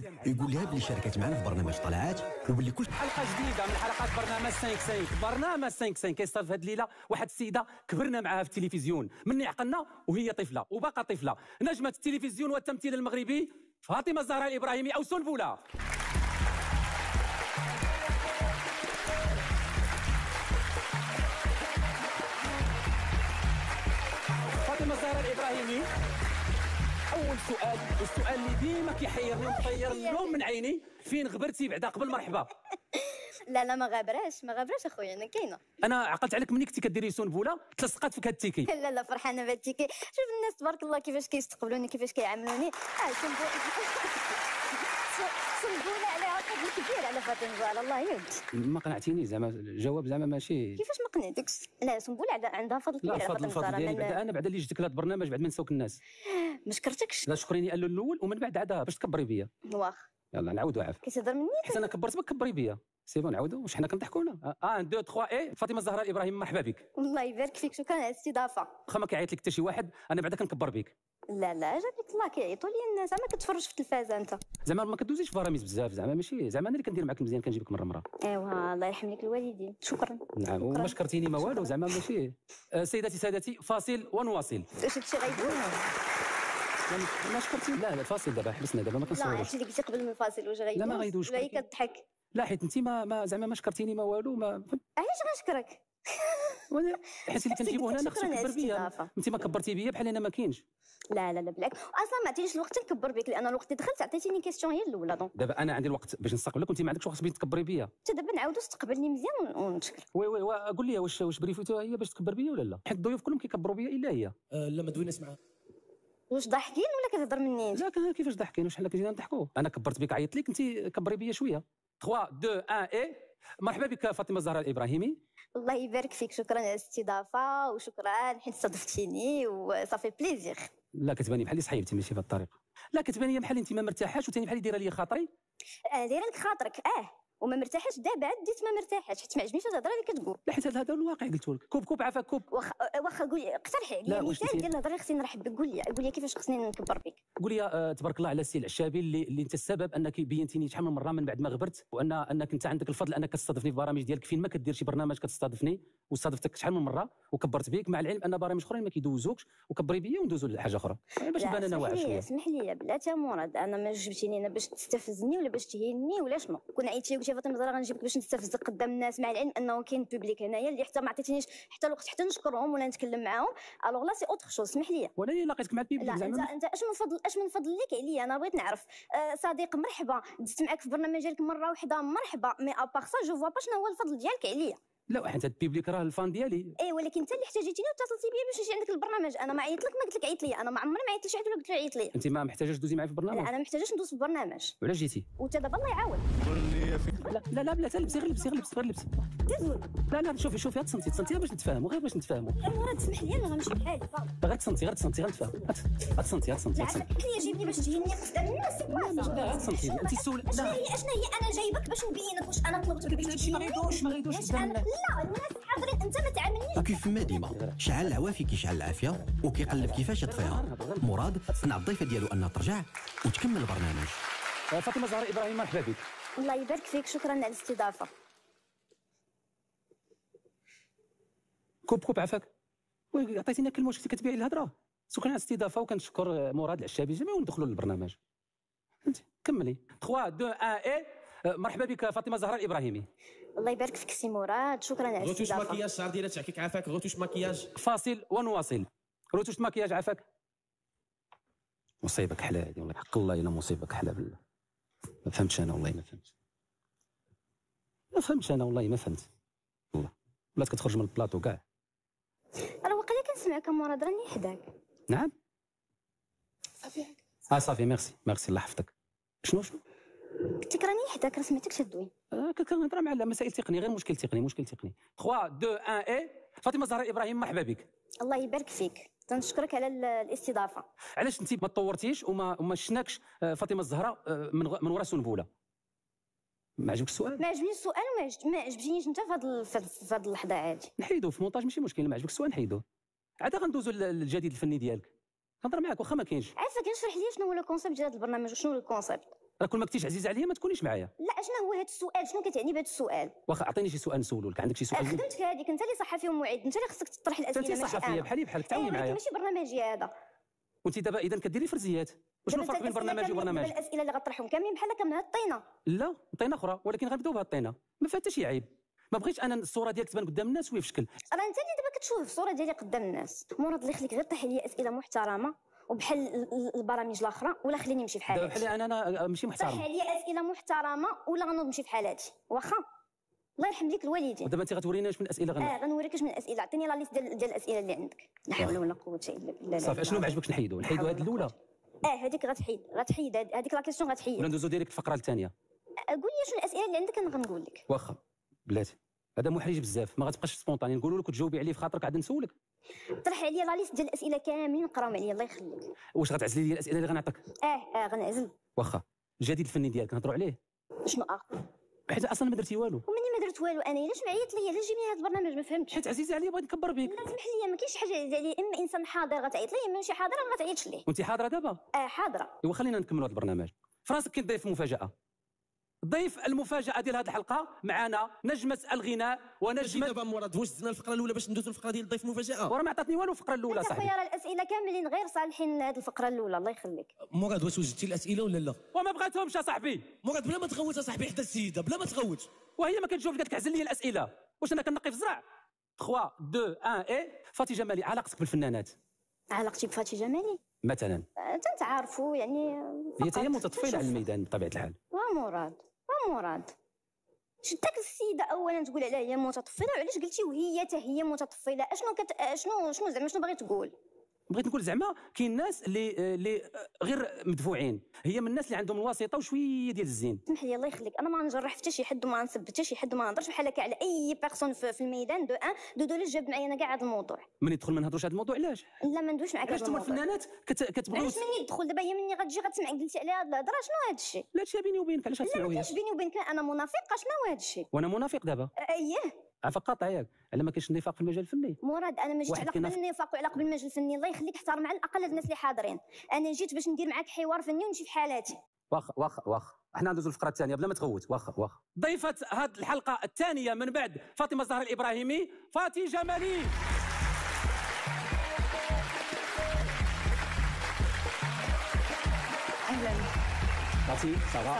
يقول لها بلي شاركت معنا في برنامج طلعات وبلي كل حلقه جديده من حلقات برنامج 5 برنامج 5 كيصطاد في هذه الليله واحد السيده كبرنا معها في التلفزيون مني عقلنا وهي طفله وباقا طفله، نجمه التلفزيون والتمثيل المغربي فاطمه الزهراء الابراهيمي او سنبوله. فاطمه الزهراء الابراهيمي، اول سؤال والسؤال اللي ديما كيحيرني ومطير اللوم من عيني، فين غبرتي بعدا قبل مرحبا؟ لا ما غابراش اخويا، انا كاينه. انا عقلت عليك ملي كنتي كديري سنبوله تلصقات فيك هاد التيكي. لا فرحانه بهاد التيكي، شوف الناس تبارك الله كيفاش كيستقبلوني كيفاش كيعاملوني. سنبوله عليها فضل كبير على فاطمه الزهراء، الله يود. ما قنعتيني زعما الجواب زعما ماشي كيفاش ما قنعتكش؟ لا سنبوله عندها فضل كبير على فاطمه الزهراء. بعدا انا بعدا اللي جيتك لهاد البرنامج بعد ما نساوك الناس. ما شكرتكش. لا شكريني قال له الاول ومن بعد عاد باش تكبري بيا. واخ يلا نعاودوا عافاك. كيتهضر مني حيت انا كبرت بك كبري بيا. سي بون نعاودوا واش حنا كنضحكوا هنا. 1 2 3 اي فاطمه الزهراء الابراهيمي مرحبا بك. الله يبارك فيك، شكرا على الاستضافه. واخا ما كيعيط لك حتى شي واحد انا بعدا كنكبر بك. لا جابك الله كيعيطوا لي الناس، زعما كتفرج في التلفازه انت. زعما ما كدوزيش في برامج بزاف، زعما ماشي زعما انا اللي كندير معاك مزيان كنجيبك مره. ايوا الله يرحم لك الوالدين، شكرا. نعم وما شكرتيني ما والو زعما ماشي. سيداتي سادتي فاصل ونواصل. واش هادشي غيدوز؟ ما شكرتي. لا فاصل دابا حبسنا دابا ما كنصورش. لا هادشي اللي قلتي قبل من الفاصل واش غيدوز؟ لا ما غيدوزش. ولا هي كتضحك؟ لا حيت انت ما زعما ما شكرتيني ما والو ما. علاش غنشكرك؟ وانا حيت اللي كنجيبو هنا خصك تكبر بيا، انت ما كبرتي بيا بحال انا ما كاينش. لا بالعكس، اصلا ما عطينيش الوقت نكبر بك، لان الوقت اللي دخلت عطيتيني كيسيون هي الاولى. دونك دابا انا عندي الوقت باش نستقبلك وانت ما عندكش وقت باش تكبري بيا. انت دابا نعاودو تستقبلني مزيان ونشكر. وي قول لي واش بريفتوها هي باش تكبر بيا ولا لا؟ حيت الضيوف كلهم كيكبروا بيا الا هي. لا ما دويناش معاها. واش ضاحكين ولا كتهضر مني انت؟ لا كيفاش ضحكين؟ واش حنا كنجينا نضحكوا؟ انا كبرت بك عيطت لك انت كبري بيا شويه. 3 2 1 اي مرحبا بك فاطمه الزهراء الابراهيمي. الله يبارك فيك، شكرا على الاستضافه وشكرا حيت استضفتيني وصافي بليزير. لا كتباني بحال اللي صحيبتي ماشي بهذه الطريقه. لا كتباني بحال انت ما مرتاحاش وثاني بحال دايره لي خاطري. دايره لك خاطرك وما مرتاحاش دابا عاد ديت ما مرتاحاش حيت ما عجبنيش الهضره اللي كتقول. لا حيت هذا الواقع قلت لك. كوب عافاك كوب. واخا قول لي اقترحي عليا مثال ديال الهضره اللي خصني نرحب بك. قول لي كيفاش خصني نكبر بك. قول لي تبارك الله على السي العشابي اللي انت السبب انك بينتيني شحال من مره من بعد ما غبرت، انك انت عندك الفضل انك كتستضيفني في برامج ديالك فين ما كدير شي برنامج كتستضيفني، واستضفتك شحال من مره وكبرت بيك، مع العلم ان برامج اخرين ما كيدوزوكش وكبري بيا وندوزوا لحاجه اخرى باش نبان انا واعر شويه. اسمح لي بلاتي مراد، انا ما جبتيني انا باش تستفزني ولا باش تهيني ولا شنو. كون عيطتي قلتي فاطمه الزهراء غنجيبك باش نستفزك قدام الناس، مع العلم انه كاين بوبليك هنايا اللي حتى ما عطيتينيش حتى الوقت حتى نشكرهم ولا نتكلم معاهم. الوغ لا سي اوتر شوز، اسمح لي. وانا اللي لقيتك مع البيبليك زعما. انت اش من فضل لك عليا؟ انا بغيت نعرف. صديق مرحبا، دزت معاك في برنامج ديالك مره واحده مرحبا، مي ابار سا جو فوا با شنو هو الفضل ديالك عليا. لا حيت هاد البيبليك راه الفان ديالي. ولكن انت اللي احتاجيتيني واتصلتي بيا باش نجي عندك البرنامج. انا ما عيطت لك، ما قلت لك عيط لي، انا ما عمري ما عيطت لشي واحد ولا قلت له عيط لي. انت ما محتاجاش تدوزي معايا في البرنامج. لا انا ما محتاجاش ندوز في البرنامج. وعلاش جيتي؟ وانت دابا الله يعاون. لا بلا لبسي غير لبسي. لا شوفي تصنتي باش نتفاهموا، غير باش نتفاهموا. مراد تسمح لي انا غنمشي بحالي. غير تصنتي غنتفاهم. غتصنتي لا هي جايبني باش تهيني قدام الناس. غتصنتي انت سول. اشنا هي انا جايبك باش نبينك واش انا طلبتك باش تجي. ما غيدوش قدام الناس. لا الناس حاضرين، انت ما تعاملنيش. وكيف ما ديما شعل العوافي كيشعل العافيه وكيقلب كيفاش يطفيها. مراد قنع الضيفه ديالو انها ترجع وتكمل البرنامج. فاطمه الزهراء ابراهيم مرحبا بك. الله يبارك فيك، شكرا على الاستضافه. كوب عافاك. وي عطيتينا كلمه واش كنتي كتبيعي الهضره. شكرا على الاستضافه وكنشكر مراد العشابي جميع وندخلوا للبرنامج. انت كملي. 3 2 1 اي مرحبا بك فاطمه الزهراء الابراهيمي. الله يبارك فيك سي مراد، شكرا على غوتوش الاستضافه. ماكياج الشعر ديالها تعكيك عافاك. غوتوش ماكياج. فاصل ونواصل. روتوش ماكياج عافاك. مصيبه كحله هذه والله، حق الله الا مصيبه كحله بالله. ما فهمتش انا والله، ما فهمت والله. ولات كتخرج من البلاطو كاع. راه واقيلا كنسمعك مراد، راني حداك. نعم صافي صافي ميرسي الله يحفظك. شنو قلت لك راني حداك، راه سمعتك تدوي. كنهضر مع مسائل تقنيه، غير مشكل تقني. 3 2 1 اي فاطمه الزهراء الابراهيم مرحبا بك. الله يبارك فيك، تنشكرك على الاستضافه. علاش انت ما تطورتيش وما شناكش فاطمه الزهراء من وراء سنبوله؟ ما عجبك السؤال؟ ما عجبنيش السؤال وما عجبتنيش انت في هذه اللحظه. عادي نحيدوه في المونتاج ماشي مشكل. ما عجبك السؤال نحيدوه. عاد غندوزو للجديد الفني ديالك. نهضر معاك واخا ما كاينش. عافاك نشرح لي شنو هو الكونسيبت ديال هذا البرنامج وشنو هو الكونسيبت. راه كل ما كنتيش عزيزه عليا ما تكونيش معايا. لا شنو هو هذا السؤال؟ شنو كتعني بهذا السؤال؟ واخا عطيني شي سؤال نسولو لك، عندك شي سؤال؟ خدمتك هذيك، انت اللي صحفي ومعد، انت اللي خصك تطرح الاسئله انت ماشي صحفيه انا. بحالي بحالك تعاوني ولكن معايا. ماشي برنامجي هذا. وانت دابا اذا كديري فرزيات، وشنو الفرق بين برنامج وبرنامج؟ الاسئله اللي غطرحهم كاملين بحال هكا من هاد الطينه. لا طينه اخرى، ولكن غنبداو بهاد الطينه، ما فيها حتى شي عيب. ما بغيتش انا الصوره ديالك تبان قدام الناس وهي في شكل. راه انت اللي دابا كتشوف الصوره ديالي قدام الناس. مراد الله يخليك غير طيح لي اسئله محترمه وبحال البرامج الاخرى، ولا خليني نمشي بحال دابا هادشي. بحالي انا ماشي محترم. طيح لي اسئله محترمه ولا غنوض نمشي بحال هادشي، واخا الله يرحم ليك الوالدين. ودابا انت غتورينا واش من الاسئله غنوريك اش من الاسئله. عطيني لا ليست ديال الاسئله اللي عندك. لا حول ولا قوه الا بالله. صافي اشنو ما عجبكش نحيدو هاد الاولى؟ هذيك غتحيد هذيك لا كيسيون غتحيد. ولا ندوزو ديريكت الفقره الثانيه؟ قول لي شنو الاسئله اللي عندك انا غنقول لك. واخا بلاتي هذا محرج بزاف، ما غتبقاش سبونطاني نقولوا لك وتجاوبي عليه في خاطرك عاد نسولك. طرح عليا لا ليست ديال الاسئله كاملين نقراهم عليا الله يخليك. واش غتعزلي لي الاسئله اللي غنعطيك؟ غنعزل. واخا الجديد الفني ديالك نهضروا عليه؟ شنو حيت اصلا ما درتي والو. ومني ما درت والو انا، علاش معيط ليا؟ علاش جيبني هذا البرنامج؟ ما فهمتش. حيت عزيزه عليا بغيت نكبر بك. لا سمح لي، ما كاينش حاجه عزيزه عليا. اما انسان حاضر غتعيط ليه، اما ماشي حاضر ما غتعيطش ليه. وانت حاضره دابا؟ حاضره. ايوا خلينا نكملوا هذا البرنامج. فراسك كاين ضيف مفاجاه. ضيف المفاجاه ديال هذه الحلقه معنا نجمه الغناء ونجمه. دابا مراد واش زدنا الفقره الاولى باش ندوزو الفقره ديال الضيف المفاجاه؟ وراه ما عطاتني والو الفقره الاولى صاحبي. صاحبي راه الاسئله كاملين غير صالحين لهذه الفقره الاولى الله يخليك. مراد واش وجدتي الاسئله ولا لا؟ وما بغاتهمش صاحبي. مراد بلا ما تغوت صاحبي حدا السيده، بلا ما تغوت. وهي ما كتجاوبش قالت لك عزل لي الاسئله. واش انا كنقي في الزرع؟ 3 2 1 فاتي جمالي، علاقتك بالفنانات؟ علاقتي بفاتي جمالي مثلا تنتعارفوا يعني. هي متطفله على الميدان بطبيعه الحال. مراد شدك السيده اولا تقول عليها هي متطفله، وعلاش قلتي وهي حتى هي متطفله؟ شنو زعما شنو باغي تقول؟ بغيت نقول زعما كاين ناس اللي غير مدفوعين، هي من الناس اللي عندهم الواسطه وشويه ديال الزين. سمح لي الله يخليك، انا ما نجرح حتى شي حد وما نسب حتى شي حد وما نهضرش بحال هكا على اي بيرسون في الميدان. دو لاش جاب معايا انا كاع هذا الموضوع. من يدخل ما نهضروش هذا الموضوع علاش؟ لا ما ندويش معاك. علاش نتوما الفنانات كتبغيو؟ علاش مني يدخل دابا هي مني غتجي غتسمع قلتي عليها هاد الهضره؟ شنو هاد الشيء؟ لا هادشي بيني وبينك، علاش غتسمعوا هي؟ لا بيني وبينك انا منافقه؟ شنو هاد الشيء؟ وانا منافق دابا؟ اييه عفا قاطع ياك على ما كاينش النفاق في المجال الفني. مراد انا ما جيتش على قبل النفاق وعلى قبل المجال الفني، الله يخليك احترم على الاقل الناس اللي حاضرين. انا جيت باش ندير معاك حوار فني ونمشي في حالاتي. واخا احنا ندوزو الفقره الثانيه بلا ما تغوت. واخا ضيفه هذه الحلقه الثانيه من بعد فاطمه الزهراء الابراهيمي، فاتي جمالي. اهلا فاتي صافا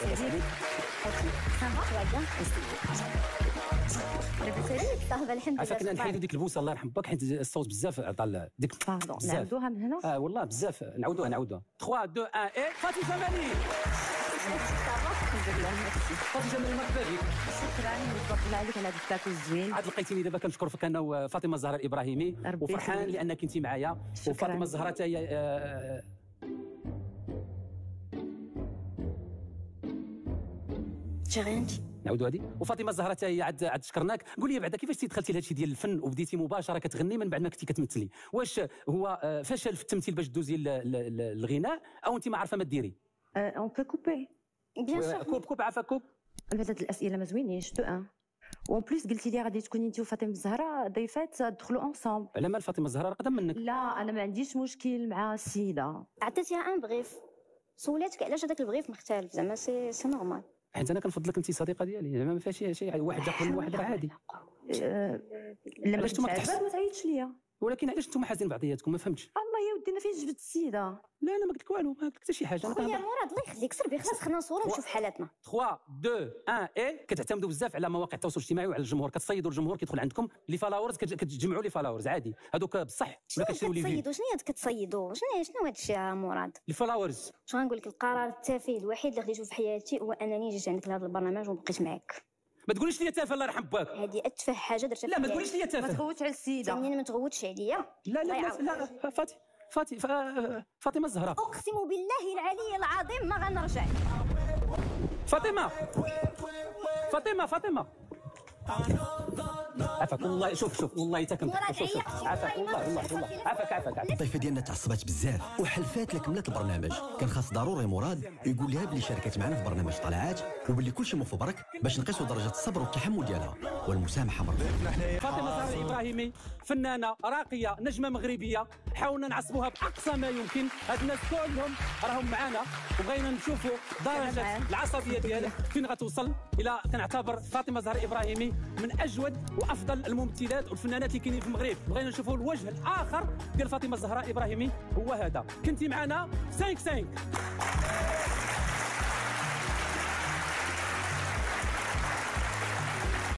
صافا الحمد لله. عافاك نحيدو ديك البوسه الله يرحم باك، حيت الصوت بزاف عطى ديك بزاف. نعاودوها من هنا. والله بزاف نعاودوها 3 2 1 فاتي جمالي. فاتي جمالي مرحبا بك. شكرا تبارك الله عليك على هذا البلاطو الزوين. عاد لقيتيني دابا كنشكر فيك انا وفاطمه الزهراء الابراهيمي، وفرحان لانك انت معايا. وفاطمه الزهراء حتى هي شغلتي. نعاودوا هذه. وفاطمه الزهراء حتى هي عاد شكرناك. قولي بعدا كيفاش دخلتي لهذا الشيء ديال الفن وبديتي مباشره كتغني من بعد ما كنتي كتمثلي؟ واش هو فشل في التمثيل باش دوزي الغناء، او انت ما عارفه ما ديري؟ اون بو كوبي بيان سور. كوب عافاك كوب. هاد الاسئله ما زوينينش دو ان. وان بليس قلتي لي غادي تكوني انت وفاطمه الزهراء ضيفات تدخلوا اونصومبل. على مال فاطمه الزهراء قدم منك؟ لا انا ما عنديش مشكل مع السيده. عطيتيها ان بغيف، سولاتك علاش هذاك البغيف مختلف، زعما سي نورمال. حيت انا كنفضلك انت صديقه ديالي، زعما ما فيهاش شي واحد داخل من واحد راه عادي. لما ما تعيطش ليا. ولكن علاش نتوما حاسين بعضياتكم؟ ما فهمتش. الله يا ودي انا فين جبت السيده؟ لا انا ما قلت لك والو، ما قلت حتى شي حاجه. خويا مراد الله يخليك سير بخلاص خلينا نصوروا ونشوف حالاتنا. 3 2 1 كتعتمدوا بزاف على مواقع التواصل الاجتماعي وعلى الجمهور، كتصيدوا الجمهور كيدخل عندكم لي فالاورز، كتجمعوا لي فالاورز عادي هذوك بصح، ولا كتشريو لي فيديو. شنو كتصيدوا؟ شنو هذا الشيء يا مراد؟ لي فالاورز. شنو غنقول لك؟ القرار التافه الوحيد اللي خديته في حياتي هو انني جيت عندك لهذا البرنامج وبقيت معاك. ما تقوليش لي تافه الله يرحم باك. هذه اتفه حاجه درتها. لا ما تقوليش لي تافه. ما تغوتش على السيده. ثانيا ما تغوتش عليا. لا فاطمه الزهراء. اقسم بالله العلي العظيم ما غنرجع. فاطمه عافاك والله. شوف والله حتى كنت عافاك والله عافاك. الضيفه ديالنا تعصبات بزاف وحلفات لك ملات البرنامج. كان خاص ضروري مراد يقول لها بلي شاركت معنا في برنامج طلعات وبلي كلشي مفبرك باش نقيسوا درجه الصبر والتحمل ديالها. والمسامحة مرفوضة. فاطمة الزهراء الإبراهيمي فنانة راقية نجمة مغربية، حاولنا نعصبوها بأقصى ما يمكن. هاد الناس كلهم راهم معانا وبغينا نشوفوا درجة العصبية ديالك فين غتوصل. إلى كنعتبر فاطمة الزهراء الإبراهيمي من أجود وأفضل الممثلات والفنانات اللي كاينين في المغرب. بغينا نشوفوا الوجه الآخر ديال فاطمة الزهراء الإبراهيمي هو هذا. كنتي معنا 5-5.